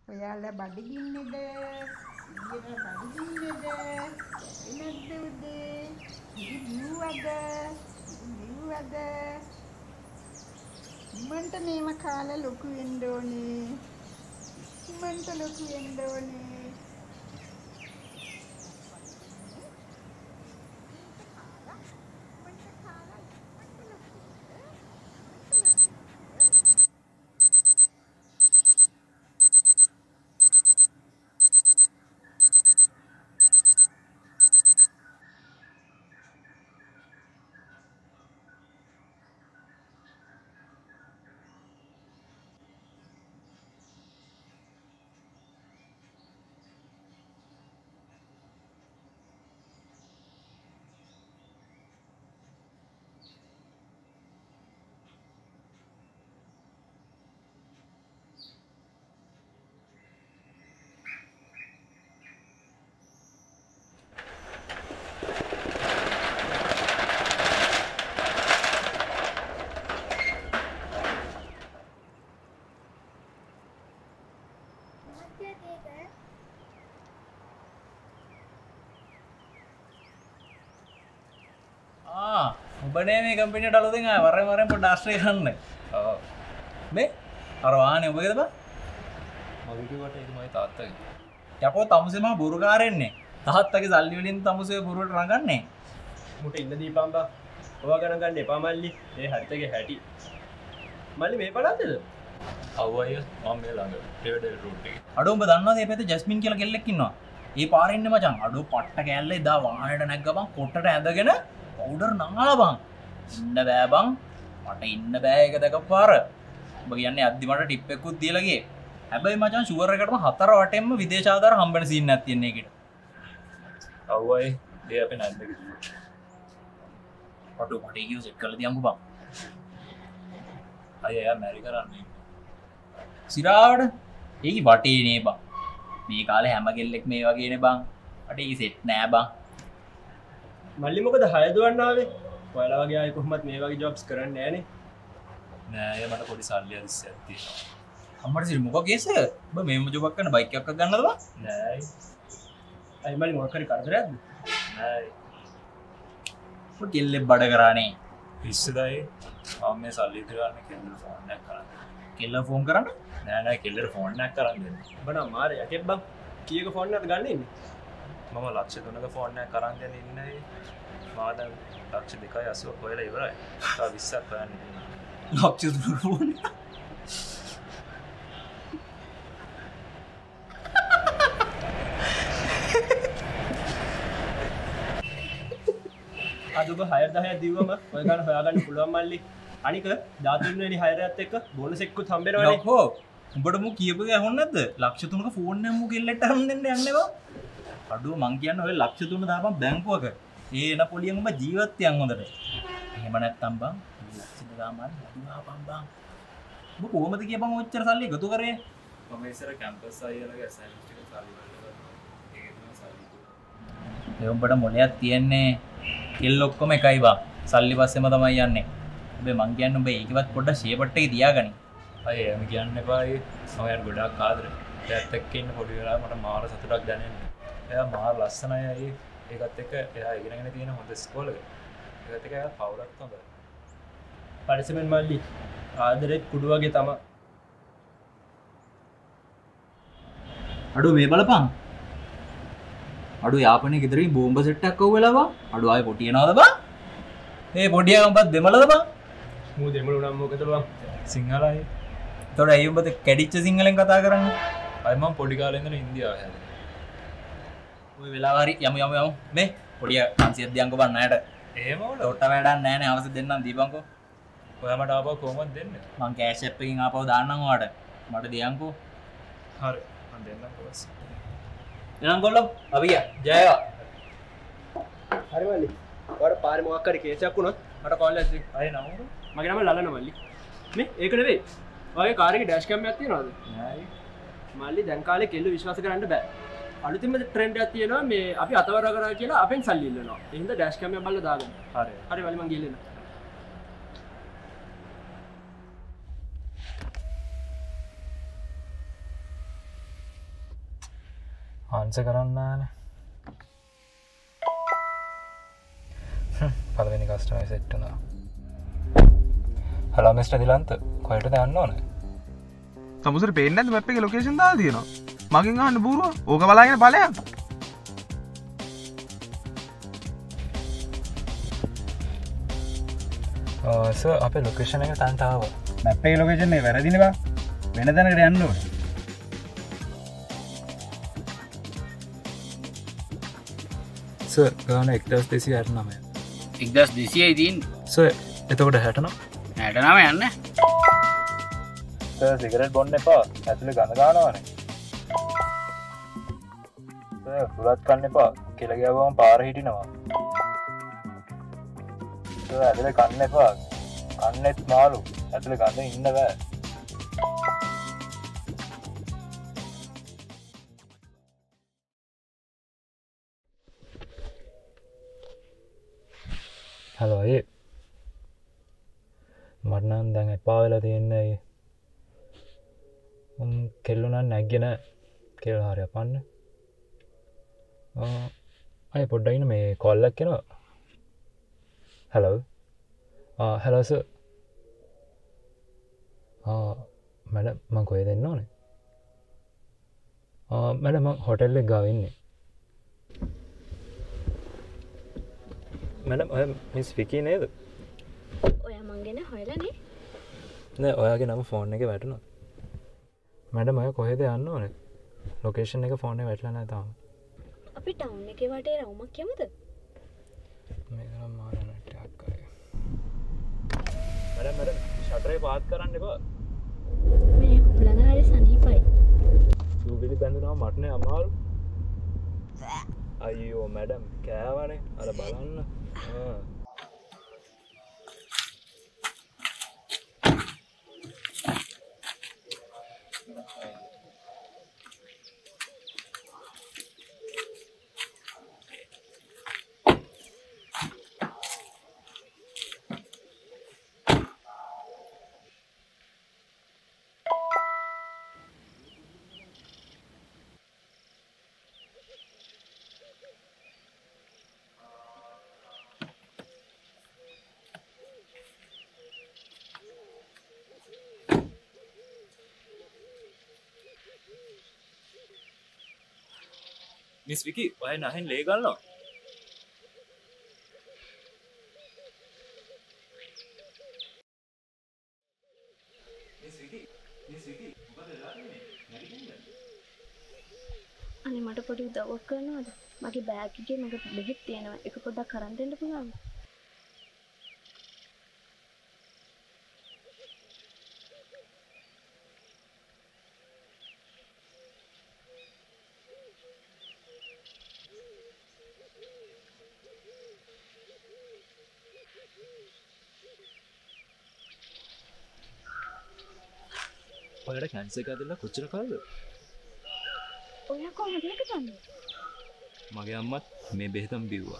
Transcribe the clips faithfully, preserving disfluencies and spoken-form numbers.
ඔයාලා බඩගින්නේද? ඊයර බඩගින්නේද? එනද්ද උදේ? ඉදි බිව්වද? බිව්වද? මන්ට මේව කාලා ලොකු වෙන්න ඕනේ. මන්ට ලොකු වෙන්න ඕනේ. උඹනේ මේ කම්පැනියට අලුතෙන් ආව වරෙන් වරෙන් පොඩ්ඩක් ආශ්‍රය කරන්න. ඔව්. මේ අර වාහනේ ඔබගේද බා? මගේ කිව්වට ඒක මගේ තාත්තගේ. යකෝ තමුසේ මා බොරුකාරෙන්නේ. තාත්තගේ සල්ලි වලින් තමුසේ බොරුවට රඟන්නේ. මුට ඉන්න දීපම් බා. ඔවා ගණන් ගන්න එපා මල්ලි. ඒ හරිතගේ හැටි. මල්ලි මේ බලන්නද? අව් අයියා මම මේ ළඟ ටෙවඩල් රූට් එකේ. අඩෝ උඹ දන්නවද මේ පැත්තේ ජස්මින් කියලා කෙල්ලෙක් ඉන්නවා. ඒ පාරේ ඉන්නේ මචං. අඩෝ පට්ට කෑල්ල එදා වාහනේට නැග්ගපන් කොට්ටට ඇඳගෙන පවුඩර් නාලා බං. ඉන්න බෑ බං. මට ඉන්න බෑ ඒක දැකපාර. ඔබ කියන්නේ අද්දි මට ටිප් එකකුත් දීලා ගියේ. හැබැයි මචං ෂුවර් එකටම හතර වටෙන්ම විදේශ ආධාර හම්බෙන සීන් එකක් තියෙන එකට. අව් අය දෙය අපේ නැද්ද කිව්වා. අඩෝ මට ඒක සෙට් කරලා තියන්කෝ බං. අයියා එයා මැරි කරන්නේ. සිරාවට ඒක වටේ නේ බං. මේ කාලේ හැම කෙල්ලෙක් මේ වගේනේ බං. අට ඒක සෙට් නෑ බං. මල්ලි මොකද හය දුවන්න ආවේ? ඔයාලා වගේ අය කොහොමත් මේ වගේ ජොබ්ස් කරන්නේ නෑනේ. නෑ ඒ මට පොඩි සල්ලි අදිස්සයක් තියෙනවා. අම්මට සිල් මොකක් ගේස? ඔබ මේම ජොබ් එකක් කරන බයික් එකක් ගන්නද බං? නෑ. අයි මල්ලි මොකක් හරි කරදරයක්ද? නෑ. ඔය කෙල්ලෙක් බඩ කරානේ. පිස්සුදයි. මම මේ සල්ලි ඉදගන්න කෙල්ලට ෆෝන් එකක් කරන්න. කෙල්ල ෆෝන් කරන්න? නෑ නෑ කෙල්ලට ෆෝන් එකක් කරන් දෙන්න. ඔබ නම් මාරේ යකෙක් බං. කීයක ෆෝන් එකක්ද ගන්න ඉන්නේ? මම ලක්ෂ තුනක ෆෝන් එකක් කරන් දෙන්න ඉන්නේ. මම දැන් ලක්ෂ දෙකයි අසූව හොයලා ඉවරයි. තව විස්සක් හොයන්න තියෙනවා. ලක්ෂ තුනක ෆෝන් එක. අද ඔබ හය දහයක් දීවම ඔය ගන්න හොයාගන්න පුළුවන් මල්ලි. අනික ධාතුන් වෙනි හයරයත් එක්ක බෝනස් එකකුත් හම්බෙනවනේ. යකෝ උඹට මු කියපු එක ඇහුන්නේ නැද්ද? ලක්ෂ තුනක ෆෝන් එක මු කෙල්ලෙක්ට අරන් දෙන්න යන්නේ බා. අඩුව මං කියන්නේ ඔය ලක්ෂ තුන දාපන් බැංකුවක. ඒ එන පොලියෙන් උඹ ජීවත් වෙන හොඳට. එහෙම නැත්තම් බං ලක්ෂ දෙක දාමන් අඩුවාපන් බං. උඹ කොහමද කියපන් ඔච්චර සල්ලි එකතු කරේ? මම ඉස්සර කැම්පස් අයියලගේ අසයින්මන්ට් එක සල්ලි වලට ඒකේ තමයි සල්ලි. ඒ උඹට මොලයක් තියන්නේ කෙල්ල ඔක්කොම එකයි බං. සල්ලි පස්සෙම තමයි යන්නේ. උඹ මං කියන්නේ උඹ ඒකවත් පොඩ්ඩක් ෂේපට් එකේ තියාගනි. අය එහෙම කියන්න එපා. ඒ මම යාර ගොඩක් ආදරේ. ඒත් එක්ක ඉන්න පොඩි වෙලාව මට මාර සතුටක් දැනෙන්නේ. එයා මාර ලස්සනයි අය. ඒකත් එක්ක එයා ඉගෙනගෙන තියෙන හොඳ ස්කෝලක. ඒකත් එක්ක එයා පවුලක් හොඳයි. පරිස්සමෙන් මල්ලි. ආදරෙත් කුඩු වගේ තමයි. අඩෝ මේ බලපන්. අඩෝ යාපනයේ ගෙදරින් බෝම්බ සෙට් එකක් අවුවලා බං. අඩෝ ආයේ පොටියනවද බං? මේ පොටියකම්පත් දෙමළද බං? මූ දෙමළ උනම් මොකද බං? සිංහලයි. එතකොට ඇයි උඹද කැඩිච්ච සිංහලෙන් කතා කරන්නේ? අය මම පොඩි කාලේ ඉඳන් ඉන්දියාවේ හැදේ. ඔය වෙලාව හරි යමු යමු යමු. මේ පොඩිය පන්සියක් දියන්කෝ බං ණයට. එහෙම වල ඩොට්ට වැඩක් නැහැ නේ අවශ්‍ය දෙන්නම් දීපන්කෝ. ඔයා මට ආපහු කොහොමද දෙන්නේ? මං කෑෂ් ඇප් එකකින් ආපහු දාන්නම් ඔයාට. මට දියන්කෝ. හරි. මම දෙන්නම් කොහොමද? එනම් ගොල්ලෝ අපි ගියා. ජය වේවා. හරි මල්ලි. ඔයාට පාරේ මොකක් හරි කේසයක් වුණොත් මට කෝල් එකක් දෙන්න. අය නම මගේ නම ලලන මල්ලි. මේ ඒක නෙවෙයි. ඔයාගේ කාර් එකේ ඩෑෂ් කැම් එකක් තියනවද? නෑ. මල්ලි දැන් කාලේ කෙල්ල විශ්වාස කරන්න බෑ. අලුතින්ම ට්‍රෙන්ඩ් එකක් තියෙනවා මේ අපි අතවර කරා කියලා අපෙන් සල්ලි ඉල්ලනවා. ඒ හින්දා ඩෑෂ් කැම් එක බලලා දාගන්න. හරි. හරි මල්ලි මං ගිහලා එන්න. ආන්සර් කරන්න නෑනේ. පළවෙනි කස්ටමර් සෙට් වුණා. හලෝ මිස්ටර් දිලන්ත කොහෙටද යන්න ඕනේ? තමුසට පේන්නේ නැද්ද මැප් එකේ ලොකේෂන් දාලා තියෙනවා. මගෙන් අහන්න බූරුව. ඕක බලාගෙන ඵලයන්. ආ සර් අපේ ලොකේෂන් එක තන්ට ආවා. මැප් එකේ ලොකේෂන් එක වැරදිනේ බා. වෙන තැනකට යන්න ඕනේ. සර් ගාන එක්දස් දෙසිය අටනමය. එක්දස් දෙසියයි තින් සර් එතකොට හැටනවා. හැටනම යන්න සර් සිගරට් බොන්න එපා. ඇතුලේ ගඳ ගන්නවානේ. සර් පුරත් කන්න එපා. කෙල ගෑවම පාර හිටිනවා. සර් ඇතුලේ කන්න එපා. කන්නෙත් මාළු. ඇතුලේ ගඳ ඉන්න බෑ. හලෝ අය මට නම් දැන් එපා වෙලා තියෙන්නේ අය මම කෙල්ලෝ නම් නැග්ගෙන කෙල් හරි අපන්න අය පොඩ්ඩක් ඉන්න මේ කෝල් එකක් එනවා හලෝ ආ හලෝ සර් ආ මැඩම් මම කොහෙද එන්න ඕනේ ආ මැඩම් මම හොටෙල් එක ගාව ඉන්නේ මැඩම් ඔය මිස් විකී නේද? ඔයා මං ගැන හොයලානේ? නෑ ඔයාගේ නම ෆෝන් එකේ වැටුණා. මැඩම් ඔය කොහෙද යන්න ඕනේ? ලොකේෂන් එක ෆෝන් එකේ වැටලා නැහැ තාම. අපි ටවුන් එකේ වටේ රවුමක් යමුද? මේක නම් මාර නැට්ටයක් කරේ. මැඩම් මැඩම් ෂටරේ පාත් කරන්න එපා. මේ හුලඟ හරි සනීපයි. සූවිලි බැඳුනම මට නේ අමාරු. අයියෝ මැඩම් කෑවනේ අර බලන්න. ආ මිස් විකි ඔය නහෙන් ලේ ගන්නවා. මිස් විකි මිස් විකි මොකද වෙලා තියෙන්නේ? නැගිටින්න. අනේ මට පොඩි උදව්වක් කරනවද? මගේ බෑග් එකේ මගේ බෙහෙත් තියෙනවා. ඒක පොඩ්ඩක් අරන් දෙන්න පුළුවන්ද? ඔයාලට කැන්සර් එක ඇදලා කොච්චර කාලද? ඔයා කොහොමද ඒක දන්නේ? මගේ අම්මත් මේ බෙහෙතම බිව්වා.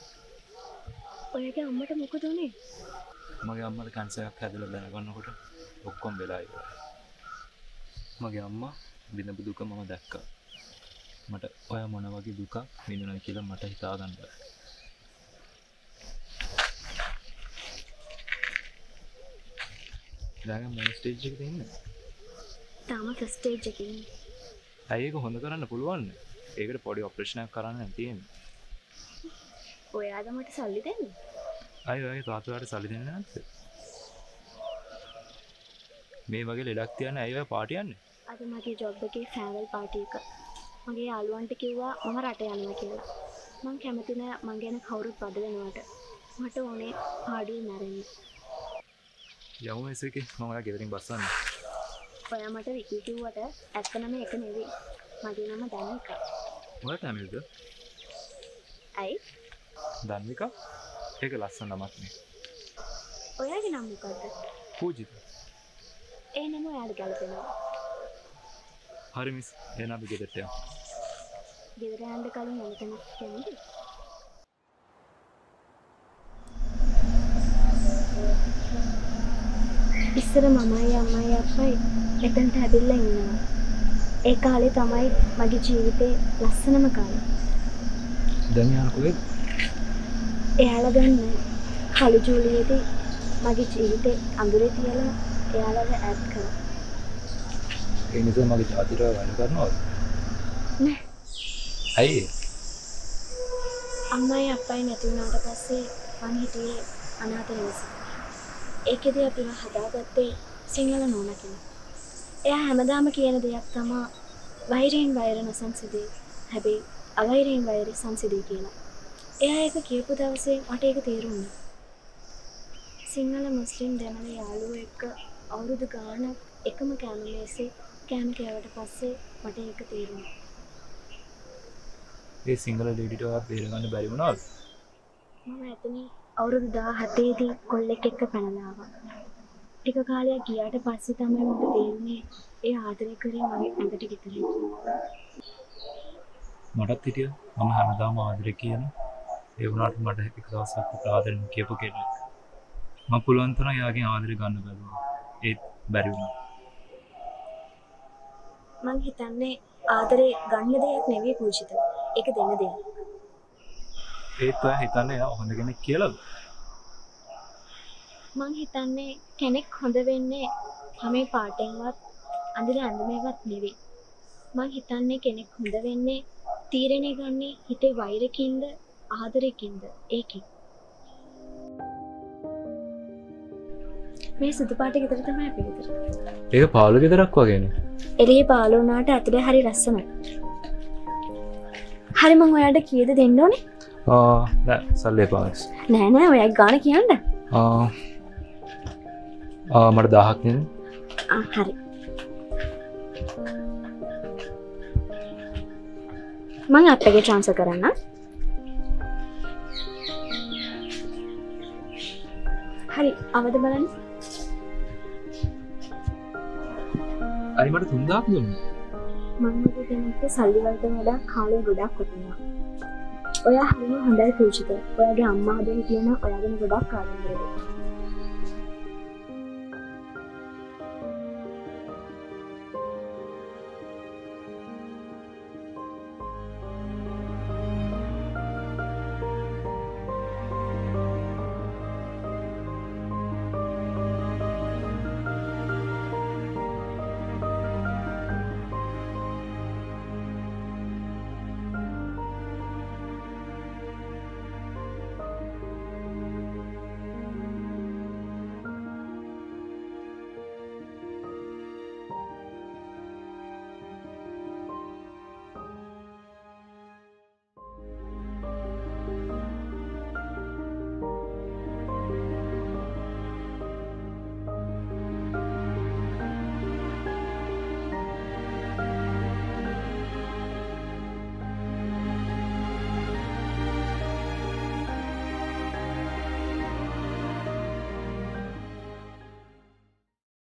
ඔයාගේ අම්මට මොකද උනේ? මගේ අම්මට කැන්සර් එකක් හැදලා දැනගන්නකොට ඔක්කොම වෙලා ඉවරයි. මගේ අම්මා විඳපු දුක මම දැක්කා. මට ඔයා මොන වගේ දුකක් විඳිනවද කියලා මට හිතා ගන්න බැහැ. දැන් මම ස්ටේජ් එකේ ඉන්නේ. තාම ෆස්ට් ස්ටේජ් එකේ ඉන්නේ. ඇයි ඒක හොඳ කරන්න පුළුවන්? ඒකට පොඩි ඔපරේෂන් එකක් කරන්න තියෙන්නේ. ඔයාද මට සල්ලි දෙන්නේ? අය ඔයගේ තාත්තලාට සල්ලි දෙන්නේ නැද්ද? මේ වගේ ලෙඩක් තියන්න ඇයි ඔය පාටි යන්නේ? අද මගේ ජොබ් එකේ ෆෑවල් පාටි එක. මගේ යාළුවන්ට කිව්වා මම රට යනවා කියලා. මං කැමති නෑ මං ගැන කවුරුත් බඩ වෙනවට. මට ඕනේ පාඩියේ මැරෙන්න. යමු මේසෙකේ මම ඔයා ගෙදරින් බස්සන්න. ඔයා මට විකි කිව්වට ඇත්තටම ඒක නෙවෙයි. මගේ නම දන්විකා. ඔයාට නමද? ඇයි? දන්විකා? ඒක ලස්සන නමක් නේ. ඔයාගේ නම මොකද්ද? පූජිත. ඒ නම ඔයාට ගැලපෙනවා. හරි මිස් එහෙනම් අපි ගෙදරට යමු. ගෙදර යන්න කලින් යන්න තැනක් කියන්නද? ඉස්සර මමයි අම්මයි අප්පයි එතනට ඇවිල්ලා ඉන්නවා. ඒ කාලේ තමයි මගේ ජීවිතේ ලස්සනම කාලේ. දැන් යාන කොහෙද? එයාලා දැන් කළු ජූලියේදී මගේ ජීවිතේ අඳුරේ තියලා එයාලව ඇඩ් කරා. ඒ නිසා මගේ ජාතිට වැඩ කරනවද? නෑ. ඇයි? අම්මයි අප්පයි නැති වුණාට පස්සේ මං හිටියේ අනාථ නිවසේ. ඒකෙදී අපිව හදාගත්තේ සිංහල නෝනා කෙනෙක්. එයා හැමදාම කියන දෙයක් තමයි වෛරයෙන් වෛර නොසන්සිදේ. හැබැයි අවෛරයෙන් වෛර සංසිදේ කියලා. එයා ඒක කියපු දවසේ මට ඒක තේරුණා. සිංහල මුස්ලිම් දෙමළ යාළුවෝ එක්ක අවුරුදු ගාණක් එකම කෑම මේසේ කෑම කෑවට පස්සේ මට ඒක තේරුණා. ඒ සිංහල ලේඩිට ඔයා බේරගන්න බැරි වුණාද? මම එතන අවුරුදු දාහතේ දී කොල්ලෙක් එක්ක පැනලා ආවා. ටික කාලයක් ගියාට පස්සේ තමයි මට තේරුනේ ඒ ආදරය කරේ මගේ ඇඟට විතරයි. මටත් හිටියා මම හැමදාම ආදරේ කියන ඒ වුණාට මට එක දවසක් ආදරෙන් කියපු කෙනෙක්. මම පුළුවන් තරම් යාගෙන් ආදරේ ගන්න බැලුවා. ඒත් බැරි වුණා. මං හිතන්නේ ආදරේ ගන්න දෙයක් නෙවෙයි පූජිත. ඒක දෙන්න දෙයක්. ඒත් ඔයා හිතන්නේ එයා හොඳ කෙනෙක් කියලාද? මං හිතන්නේ කෙනෙක් හොඳ වෙන්නේ හැමේ පාටෙන්වත් අඳින ඇඳුමේවත් නෙවෙයි. මං හිතන්නේ කෙනෙක් හොඳ වෙන්නේ තීරණය ගන්නේ හිතේ වෛරකින්ද ආදරයකින්ද ඒකෙන්. මේ සුදු පාට ගෙදර තමයි අපි ගෙදර. ඒක පාළු ගෙදරක් වගේනේ. එළියේ පාළු වුණාට ඇතුලේ හරි ලස්සනයි. හරි මං ඔයාලට කීයද දෙන්න ඕනේ? ආ නෑ සල්ලි පාස්. නෑ නෑ ඔයා ගාන කියන්න. ආ ආ මට දහයක් නේද? ආ හරි. මං අප්පගේ ට්‍රාන්ස්ෆර් කරන්න. හරි අවද බලන්න. හරි මට තුන්දාක් දුන්නා. මම මගේ කෙනෙක්ට සල්ලි වලට වඩා කාලය ගොඩක් වටිනවා. ඔයා හරිම හොඳයි පූජිත. ඔයාගේ අම්මා හදලා කියන ඔයාගෙන ගොඩක් ආදරය කරනවා.